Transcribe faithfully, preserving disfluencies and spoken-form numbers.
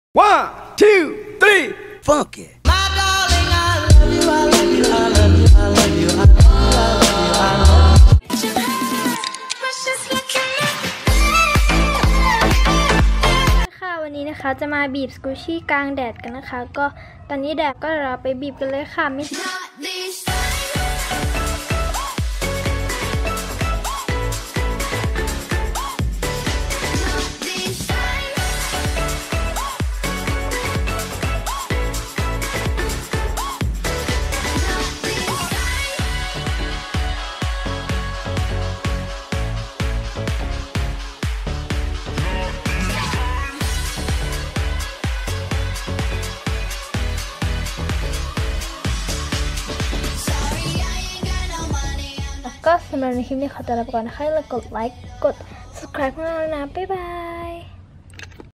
One, two, three, funk it. My darling, I love you, I love you, I love you, I love you, I love you, I love you, I love you. ค่ะวันนี้นะคะจะมาบีบสกูชี่กลางแดดกันนะคะก็ตอนนี้แดดก็เราไปบีบกันเลยค่ะไม่ก็สำหรับในคลิปนี้ขอตัวลาไปก่อนนะคะแล้วกดไลค์กด subscribe ให้เรานะบ๊ายบาย